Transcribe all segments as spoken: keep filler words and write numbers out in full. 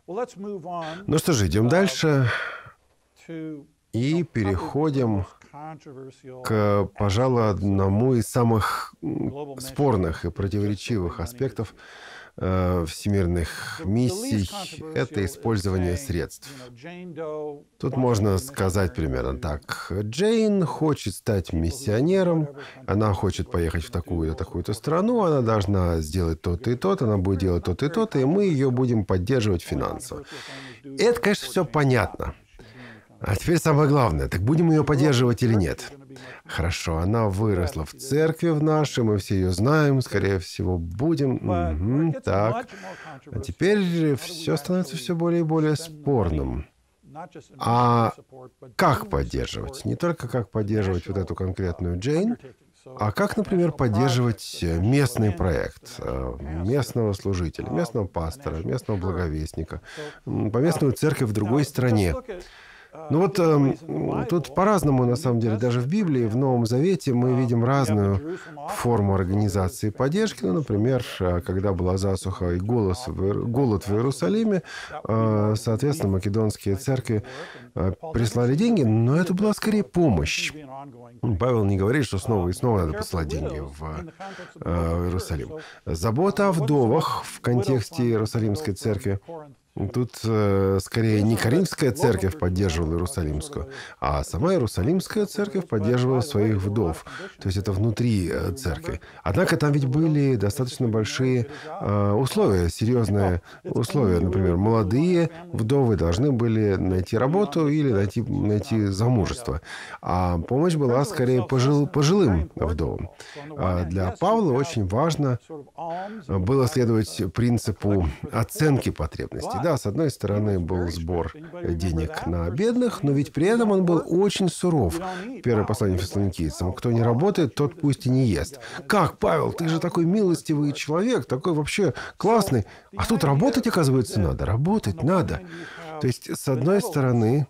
Ну что же, идем дальше и переходим к, пожалуй, одному из самых спорных и противоречивых аспектов э, всемирных миссий – это использование средств. Тут можно сказать примерно так. Джейн хочет стать миссионером, она хочет поехать в такую-то, такую-то страну, она должна сделать то-то и то-то, она будет делать то-то и то-то, и мы ее будем поддерживать финансово. И это, конечно, все понятно. А теперь самое главное, так будем ее поддерживать или нет? Хорошо, она выросла в церкви в нашей, мы все ее знаем, скорее всего, будем. Угу, так. А теперь все становится все более и более спорным. А как поддерживать? Не только как поддерживать вот эту конкретную Джейн, а как, например, поддерживать местный проект, местного служителя, местного пастора, местного благовестника, поместную церковь в другой стране. Ну вот э, тут по-разному, на самом деле, даже в Библии, в Новом Завете мы видим разную форму организации поддержки. Ну, например, когда была засуха и голод в, голод в Иерусалиме, э, соответственно, македонские церкви э, прислали деньги, но это была скорее помощь. Павел не говорит, что снова и снова надо посылать деньги в, э, в Иерусалим. Забота о вдовах в контексте Иерусалимской церкви. Тут э, скорее не Коринфская церковь поддерживала Иерусалимскую, а сама Иерусалимская церковь поддерживала своих вдов. То есть это внутри э, церкви. Однако там ведь были достаточно большие э, условия, серьезные условия. Например, молодые вдовы должны были найти работу или найти, найти замужество. А помощь была скорее пожил, пожилым вдовам. А для Павла очень важно было следовать принципу оценки потребностей. Да, с одной стороны был сбор денег на бедных, но ведь при этом он был очень суров. Первое послание фессалоникийцам. Кто не работает, тот пусть и не ест. Как, Павел, ты же такой милостивый человек, такой вообще классный. А тут работать, оказывается, надо. Работать надо. То есть, с одной стороны,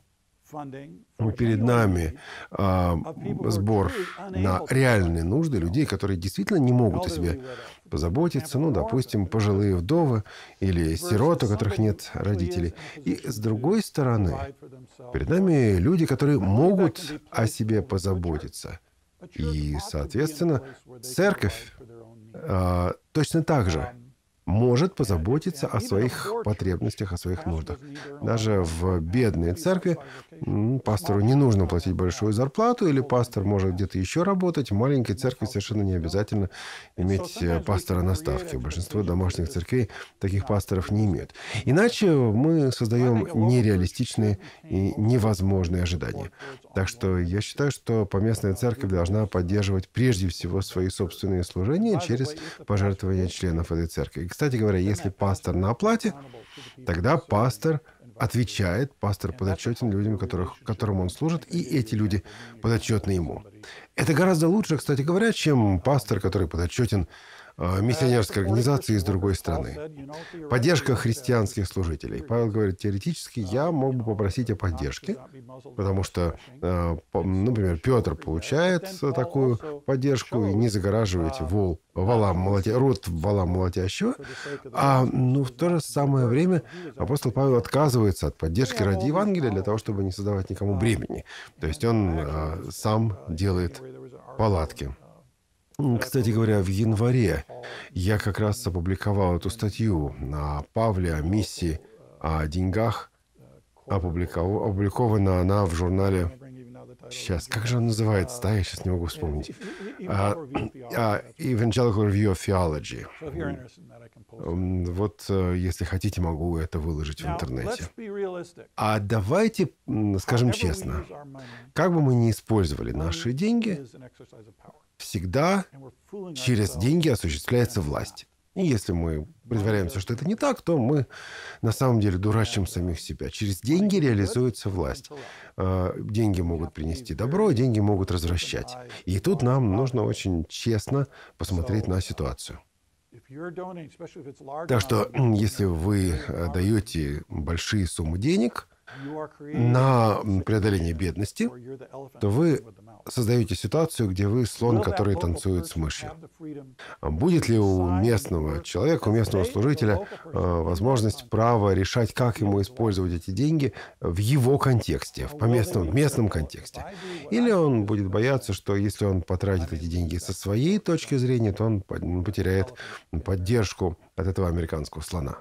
перед нами а, сбор на реальные нужды людей, которые действительно не могут о себе позаботиться, ну, допустим, пожилые вдовы или сироты, у которых нет родителей. И с другой стороны, перед нами люди, которые могут о себе позаботиться. И, соответственно, церковь а, точно так же может позаботиться о своих потребностях, о своих нуждах. Даже в бедной церкви пастору не нужно платить большую зарплату, или пастор может где-то еще работать. В маленькой церкви совершенно не обязательно иметь пастора на ставке. Большинство домашних церквей таких пасторов не имеют. Иначе мы создаем нереалистичные и невозможные ожидания. Так что я считаю, что поместная церковь должна поддерживать прежде всего свои собственные служения через пожертвования членов этой церкви. Кстати говоря, если пастор на оплате, тогда пастор отвечает, пастор подотчетен людям, которых, которым он служит, и эти люди подотчетны ему. Это гораздо лучше, кстати говоря, чем пастор, который подотчетен миссионерской организации из другой страны. Поддержка христианских служителей. Павел говорит, теоретически я мог бы попросить о поддержке, потому что, например, Петр получает такую поддержку, и не загораживаете вол, валам молотя, рот валам молотящего. А ну, в то же самое время апостол Павел отказывается от поддержки ради Евангелия для того, чтобы не создавать никому бремени. То есть он а, сам делает палатки. Кстати говоря, в январе я как раз опубликовал эту статью о Павле, о миссии, о деньгах. Опубликов... Опубликована она в журнале... Сейчас, как же он называется? Да, я сейчас не могу вспомнить. Uh, uh, Evangelical Review of Theology. Вот, если хотите, могу это выложить в интернете. А давайте скажем честно. Как бы мы ни использовали наши деньги, всегда через деньги осуществляется власть. И если мы притворяемся, что это не так, то мы на самом деле дурачим самих себя. Через деньги реализуется власть. Деньги могут принести добро, деньги могут развращать. И тут нам нужно очень честно посмотреть на ситуацию. Так что, если вы даете большие суммы денег, на преодоление бедности, то вы создаете ситуацию, где вы слон, который танцует с мышью. Будет ли у местного человека, у местного служителя возможность, право решать, как ему использовать эти деньги в его контексте, в местном, в местном контексте? Или он будет бояться, что если он потратит эти деньги со своей точки зрения, то он потеряет поддержку от этого американского слона?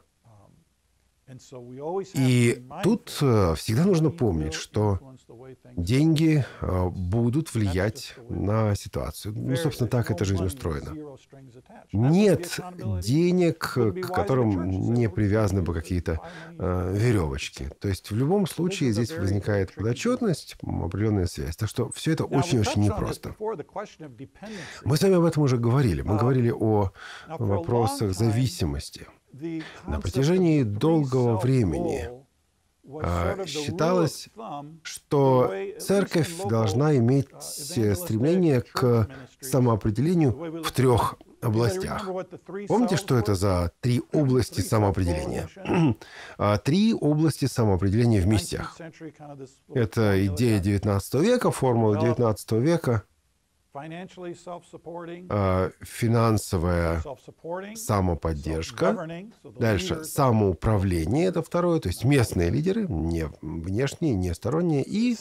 И тут всегда нужно помнить, что деньги будут влиять на ситуацию. Ну, собственно, так эта жизнь устроена. Нет денег, к которым не привязаны бы какие-то э, веревочки. То есть в любом случае здесь возникает подотчетность, определенная связь. Так что все это очень-очень непросто. Мы с вами об этом уже говорили. Мы говорили о вопросах зависимости. На протяжении долгого времени э, считалось, что церковь должна иметь стремление к самоопределению в трех областях. Помните, что это за три области самоопределения? Три области самоопределения в миссиях. Это идея девятнадцатого века, формула девятнадцатого века. Финансовая самоподдержка. Дальше самоуправление, это второе, то есть местные лидеры, не внешние, не сторонние. И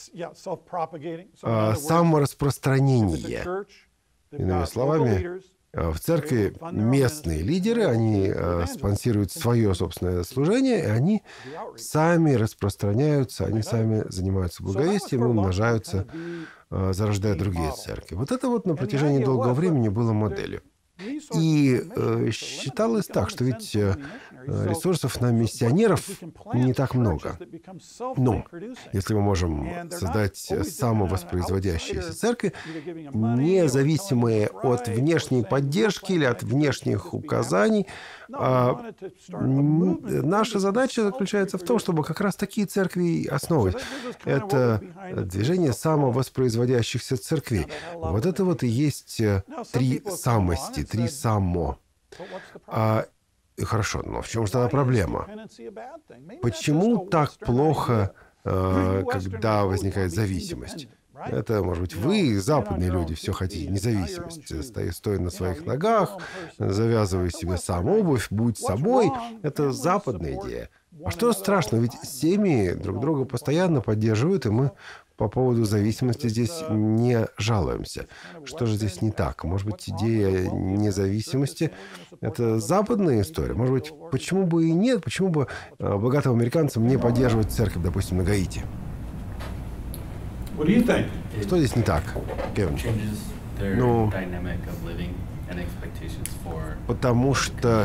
самораспространение. Иными словами, в церкви местные лидеры, они спонсируют свое собственное служение, и они сами распространяются, они сами занимаются благовестием, умножаются, зарождая другие церкви. Вот это вот на протяжении долгого времени было моделью. И э, считалось так, что ведь э, ресурсов на миссионеров не так много. Ну, если мы можем создать самовоспроизводящиеся церкви, независимые от внешней поддержки или от внешних указаний, а, наша задача заключается в том, чтобы как раз такие церкви основывать. Это движение самовоспроизводящихся церквей. Вот это вот и есть три самости, три само. А, хорошо, но в чем же тогда проблема? Почему так плохо, э, когда возникает зависимость? Это, может быть, вы, западные люди, все хотите независимость. Стоя на своих ногах, завязывая себе сам обувь, будь собой. Это западная идея. А что страшного? Ведь семьи друг друга постоянно поддерживают, и мы по поводу зависимости здесь не жалуемся. Что же здесь не так? Может быть, идея независимости – это западная история? Может быть, почему бы и нет? Почему бы богатым американцам не поддерживать церковь, допустим, на Гаити? Что здесь не так, Кевин? Ну, потому что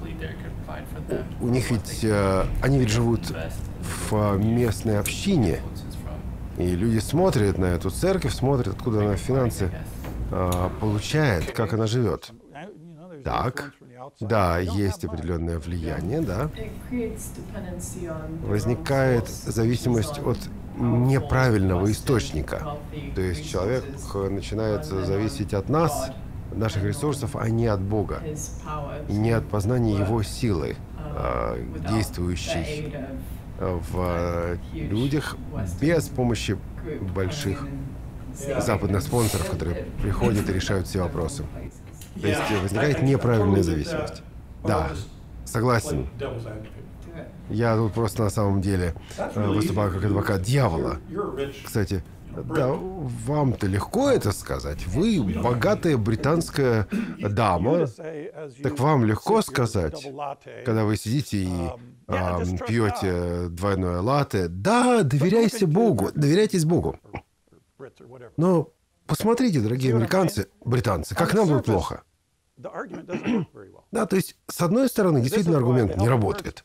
у них ведь, они ведь живут в местной общине, и люди смотрят на эту церковь, смотрят, откуда она финансы получает, как она живет. Так, да, есть определенное влияние, да. Возникает зависимость от неправильного источника. То есть человек начинает зависеть от нас, от наших ресурсов, а не от Бога. И не от познания Его силы, действующей в людях без помощи больших западных спонсоров, которые приходят и решают все вопросы. То есть возникает неправильная зависимость. Да, согласен. Я тут просто на самом деле выступаю как адвокат дьявола. Кстати, да, вам-то легко это сказать. Вы богатая британская дама. Так вам легко сказать, когда вы сидите и а, пьете двойное латте. Да, доверяйся Богу, доверяйтесь Богу. Но посмотрите, дорогие американцы, британцы, как нам будет плохо. Да, то есть, с одной стороны, действительно аргумент не работает.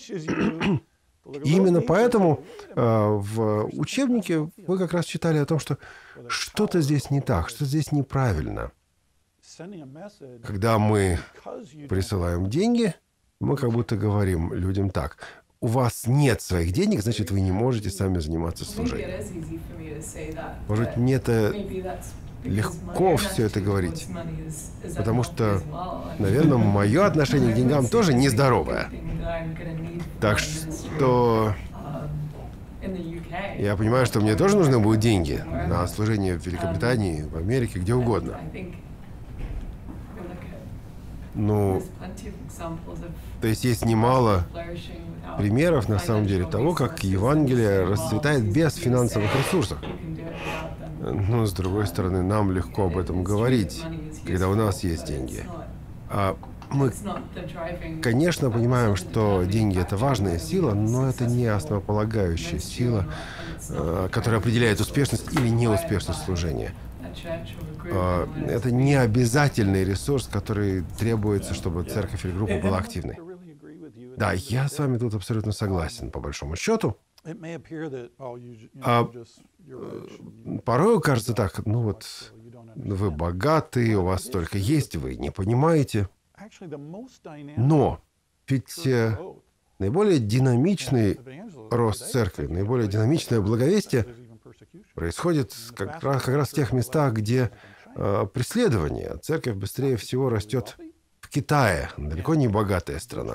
И именно поэтому э, в учебнике вы как раз читали о том, что что-то здесь не так, что здесь неправильно. Когда мы присылаем деньги, мы как будто говорим людям так: у вас нет своих денег, значит, вы не можете сами заниматься служением. Может быть, мне это легко все это говорить, потому что, наверное, мое отношение к деньгам тоже нездоровое. Так что Я понимаю, что мне тоже нужны будут деньги на служение в Великобритании, в Америке, где угодно. Ну, то есть есть немало примеров, на самом деле, того, как Евангелие расцветает без финансовых ресурсов. Но, с другой стороны, нам легко об этом говорить, когда у нас есть деньги. А мы, конечно, понимаем, что деньги — это важная сила, но это не основополагающая сила, которая определяет успешность или неуспешность служения. Это не обязательный ресурс, который требуется, чтобы церковь или группа была активной. Да, я с вами тут абсолютно согласен, по большому счету. А порой кажется так, ну вот, вы богаты, у вас столько есть, вы не понимаете. Но ведь наиболее динамичный рост церкви, наиболее динамичное благовестие происходит как раз, как раз в тех местах, где э, преследование. Церковь быстрее всего растет в Китае, далеко не богатая страна.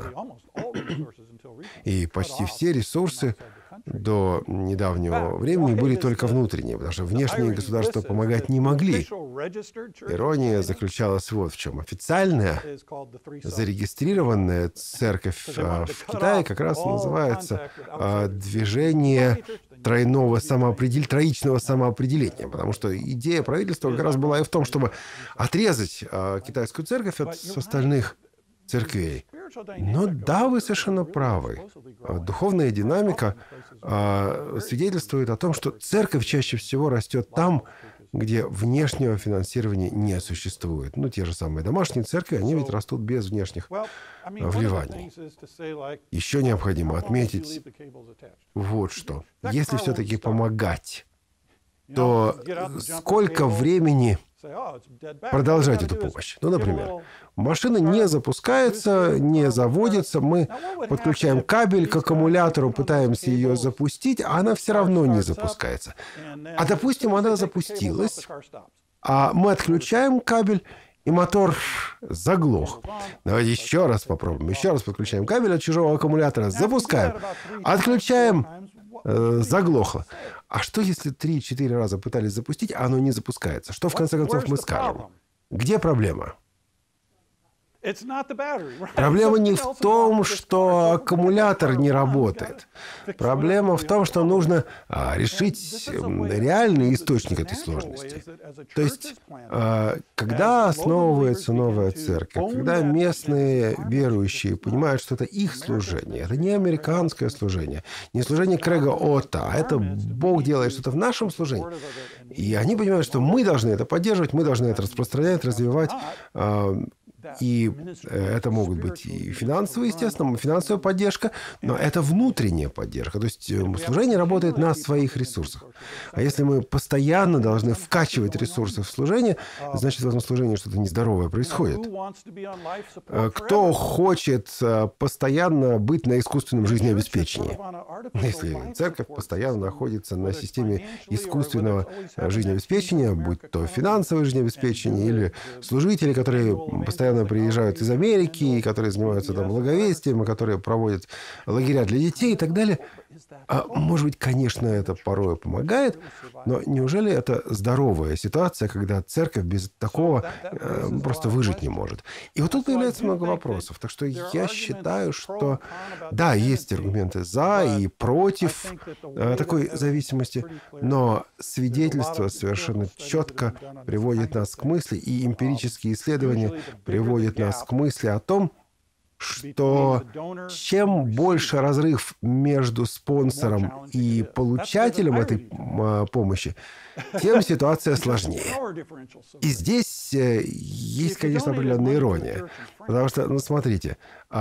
И почти все ресурсы до недавнего времени были только внутренние, потому что внешние государства помогать не могли. Ирония заключалась вот в чем. Официальная зарегистрированная церковь в Китае как раз называется движение тройного самоопределения, троичного самоопределения, потому что идея правительства как раз была и в том, чтобы отрезать китайскую церковь от остальных церквей. Но да, вы совершенно правы. Духовная динамика а, свидетельствует о том, что церковь чаще всего растет там, где внешнего финансирования не существует. Ну, те же самые домашние церкви, они ведь растут без внешних вливаний. Еще необходимо отметить вот что. Если все-таки помогать, то сколько времени продолжать эту помощь? Ну, например, машина не запускается, не заводится, мы подключаем кабель к аккумулятору, пытаемся ее запустить, а она все равно не запускается. А, допустим, она запустилась, а мы отключаем кабель, и мотор заглох. Давайте еще раз попробуем. Еще раз подключаем кабель от чужого аккумулятора, запускаем, отключаем, э, заглохло. А что, если три-четыре раза пытались запустить, а оно не запускается? Что, в конце концов, мы скажем? Где проблема? Проблема не в том, что аккумулятор не работает. Проблема в том, что нужно а, решить реальный источник этой сложности. То есть, а, когда основывается новая церковь, когда местные верующие понимают, что это их служение, это не американское служение, не служение Крэга Отта, а это Бог делает что-то в нашем служении. И они понимают, что мы должны это поддерживать, мы должны это распространять, развивать. А, И это могут быть и финансовые, естественно, финансовая поддержка, но это внутренняя поддержка. То есть служение работает на своих ресурсах. А если мы постоянно должны вкачивать ресурсы в служение, значит, в этом служении что-то нездоровое происходит. Кто хочет постоянно быть на искусственном жизнеобеспечении? Если церковь постоянно находится на системе искусственного жизнеобеспечения, будь то финансовое жизнеобеспечение или служители, которые постоянно приезжают из Америки, которые занимаются там благовестием, которые проводят лагеря для детей и так далее. А, может быть, конечно, это порой помогает, но неужели это здоровая ситуация, когда церковь без такого э, просто выжить не может? И вот тут появляется много вопросов. Так что я считаю, что да, есть аргументы за и против э, такой зависимости, но свидетельство совершенно четко приводит нас к мысли, и эмпирические исследования приводят нас к мысли о том, что чем больше разрыв между спонсором и получателем этой помощи, тем ситуация сложнее. И здесь есть, конечно, определенная ирония. Потому что, ну, смотрите,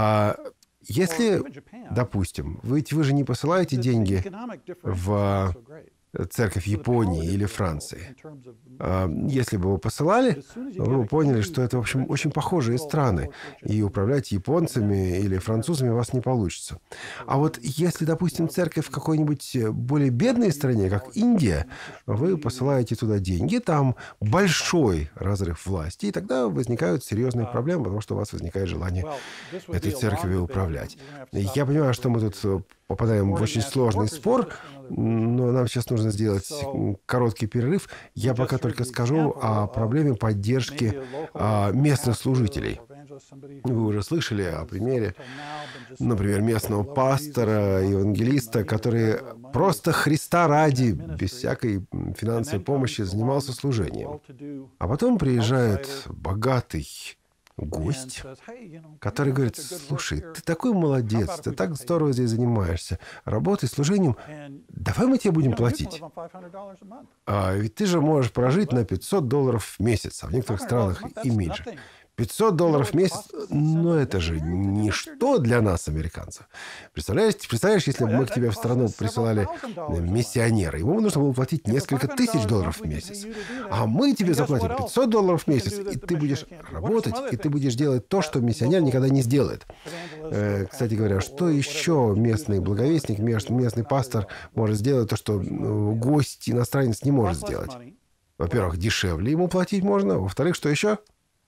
если, допустим, вы, вы же не посылаете деньги в церковь Японии или Франции. Если бы вы посылали, вы бы поняли, что это, в общем, очень похожие страны. И управлять японцами или французами у вас не получится. А вот если, допустим, церковь в какой-нибудь более бедной стране, как Индия, вы посылаете туда деньги, там большой разрыв власти, и тогда возникают серьезные проблемы, потому что у вас возникает желание этой церковью управлять. Я понимаю, что мы тут попадаем в очень сложный спор, но нам сейчас нужно сделать короткий перерыв. Я пока только скажу о проблеме поддержки а, местных служителей. Вы уже слышали о примере, например, местного пастора, евангелиста, который просто Христа ради, без всякой финансовой помощи, занимался служением. А потом приезжает богатый гость, который говорит: слушай, ты такой молодец, ты так здорово здесь занимаешься, работой, служением, давай мы тебе будем платить. А ведь ты же можешь прожить на пятьсот долларов в месяц, а в некоторых странах и меньше. пятьсот долларов в месяц, но это же ничто для нас, американцев. Представляешь, представляешь, если бы мы к тебе в страну присылали миссионера, ему нужно было платить несколько тысяч долларов в месяц. А мы тебе заплатим пятьсот долларов в месяц, и ты будешь работать, и ты будешь делать то, что миссионер никогда не сделает. Э, кстати говоря, что еще местный благовестник, местный пастор может сделать, то, что гость, иностранец не может сделать? Во-первых, дешевле ему платить можно. Во-вторых, что еще?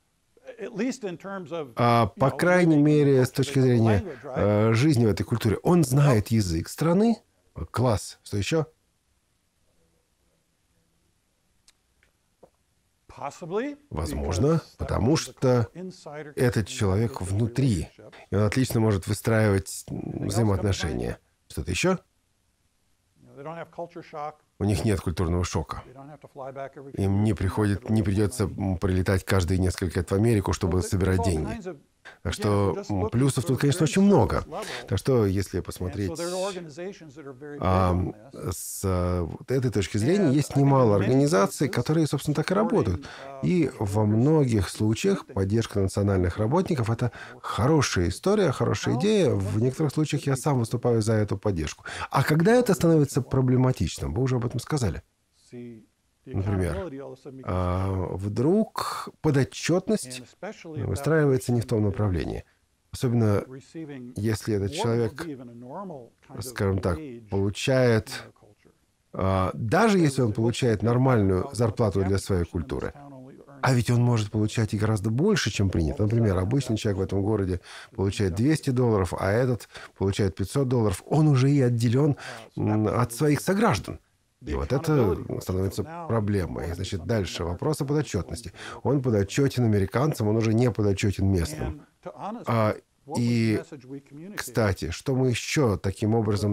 А, по крайней мере, с точки зрения э, жизни в этой культуре, он знает язык страны. Класс. Что еще? Возможно, потому что этот человек внутри, и он отлично может выстраивать взаимоотношения. Что-то еще? У них нет культурного шока. Им не, приходит, не придется прилетать каждые несколько лет в Америку, чтобы собирать деньги. Так что плюсов тут, конечно, очень много. Так что, если посмотреть а, с вот этой точки зрения, есть немало организаций, которые, собственно, так и работают. И во многих случаях поддержка национальных работников — это хорошая история, хорошая идея. В некоторых случаях я сам выступаю за эту поддержку. А когда это становится проблематичным? Вы уже об этом сказали. Например, вдруг подотчетность выстраивается не в том направлении. Особенно если этот человек, скажем так, получает... Даже если он получает нормальную зарплату для своей культуры, а ведь он может получать и гораздо больше, чем принято. Например, обычный человек в этом городе получает двести долларов, а этот получает пятьсот долларов. Он уже и отделен от своих сограждан. И вот это становится проблемой. Значит, дальше вопрос о подотчетности. Он подотчетен американцам, он уже не подотчетен местным. А, и, кстати, что мы еще таким образом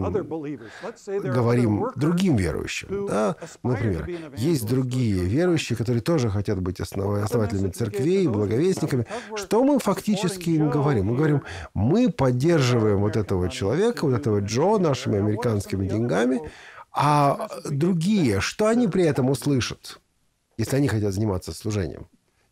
говорим другим верующим? Да? Например, есть другие верующие, которые тоже хотят быть основ... основателями церквей, благовестниками. Что мы фактически им говорим? Мы говорим: мы поддерживаем вот этого человека, вот этого Джо нашими американскими деньгами. А другие, что они при этом услышат, если они хотят заниматься служением?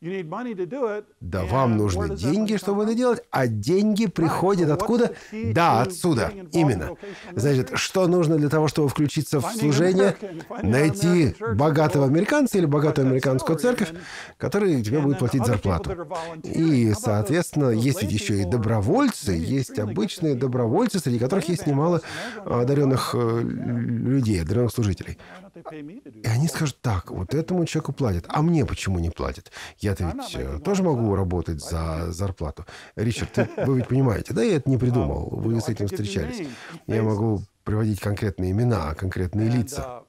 Да, вам нужны деньги, чтобы это делать, а деньги приходят откуда? Да, отсюда, именно. Значит, что нужно для того, чтобы включиться в служение? Найти богатого американца или богатую американскую церковь, который тебе будет платить зарплату. И, соответственно, есть ведь еще и добровольцы, есть обычные добровольцы, среди которых есть немало одаренных людей, одаренных служителей. И они скажут: так, вот этому человеку платят, а мне почему не платят? Я-то ведь тоже могу работать за зарплату. Ричард, ты, вы ведь понимаете, да, я это не придумал, вы с этим встречались. Я могу приводить конкретные имена, конкретные лица.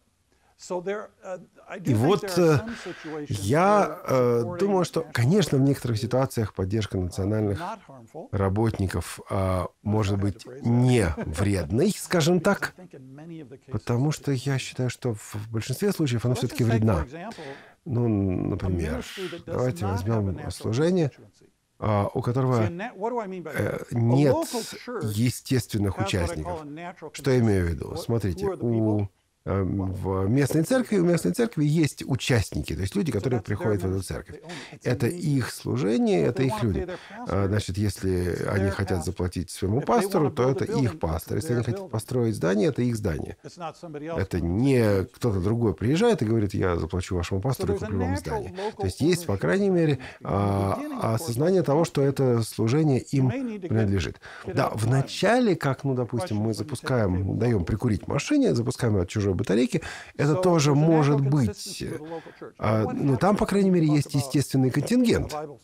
И вот э, я э, думаю, что, конечно, в некоторых ситуациях поддержка национальных работников э, может быть не вредной, скажем так, потому что я считаю, что в большинстве случаев она все-таки вредна. Ну, например, давайте возьмем служение, э, у которого э, нет естественных участников. Что я имею в виду? Смотрите, у... В местной церкви, у местной церкви есть участники, то есть люди, которые приходят в эту церковь. Это их служение, это их люди. Значит, если они хотят заплатить своему пастору, то это их пастор. Если они хотят построить здание, это их здание. Это не кто-то другой приезжает и говорит: я заплачу вашему пастору и куплю вам здание. То есть есть, по крайней мере, осознание того, что это служение им принадлежит. Да, вначале, как, ну, допустим, мы запускаем, даем прикурить машине, запускаем от чужой батарейки, это тоже может быть. А, ну, там, по крайней мере, есть естественный контингент.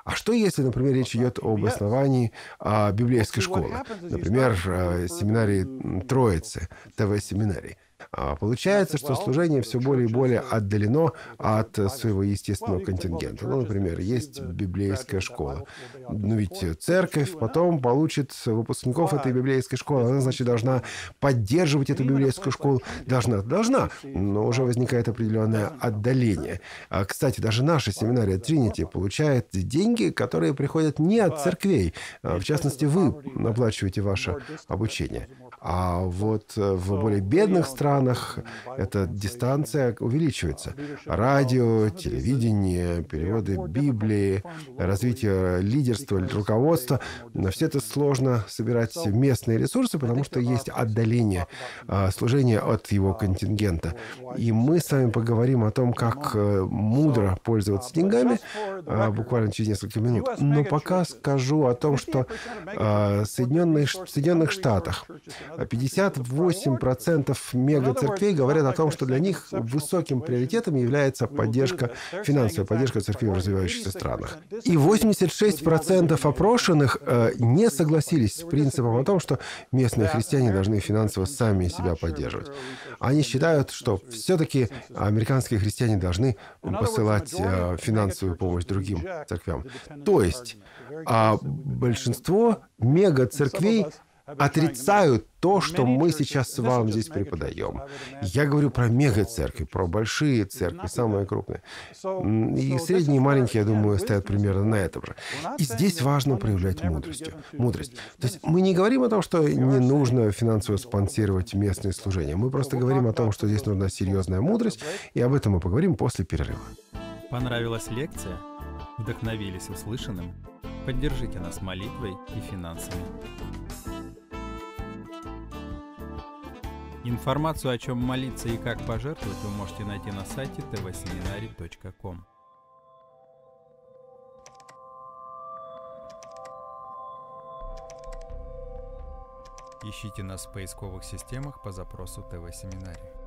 А что если, например, речь идет об основании а, библейской школы? Например, а, семинарии Троицы, ТВ-семинарии. А получается, что служение все более и более отдалено от своего естественного контингента. Ну, например, есть библейская школа. Но ведь церковь потом получит выпускников этой библейской школы. Она, значит, должна поддерживать эту библейскую школу. Должна, должна. Но уже возникает определенное отдаление. А, кстати, даже наша семинария Тринити получает деньги, которые приходят не от церквей. В частности, вы оплачиваете ваше обучение. А вот в более бедных странах эта дистанция увеличивается. Радио, телевидение, переводы Библии, развитие лидерства, руководства. На все это сложно собирать местные ресурсы, потому что есть отдаление служения от его контингента. И мы с вами поговорим о том, как мудро пользоваться деньгами буквально через несколько минут. Но пока скажу о том, что в Соединенных, Соединенных Штатах пятьдесят восемь процентов мегацерквей говорят о том, что для них высоким приоритетом является поддержка, финансовая поддержка церквей в развивающихся странах. И восемьдесят шесть процентов опрошенных э, не согласились с принципом о том, что местные христиане должны финансово сами себя поддерживать. Они считают, что все-таки американские христиане должны посылать э, финансовую помощь другим церквям. То есть а большинство мегацерквей отрицают то, что мы сейчас вам здесь преподаем. Я говорю про мегацеркви, про большие церкви, самые крупные. И средние и маленькие, я думаю, стоят примерно на этом же. И здесь важно проявлять мудрость. мудрость. То есть мы не говорим о том, что не нужно финансово спонсировать местные служения. Мы просто говорим о том, что здесь нужна серьезная мудрость, и об этом мы поговорим после перерыва. Понравилась лекция? Вдохновились услышанным? Поддержите нас молитвой и финансами. Информацию, о чем молиться и как пожертвовать, вы можете найти на сайте тэ вэ семинари точка ком. Ищите нас в поисковых системах по запросу тэ вэ Семинарий.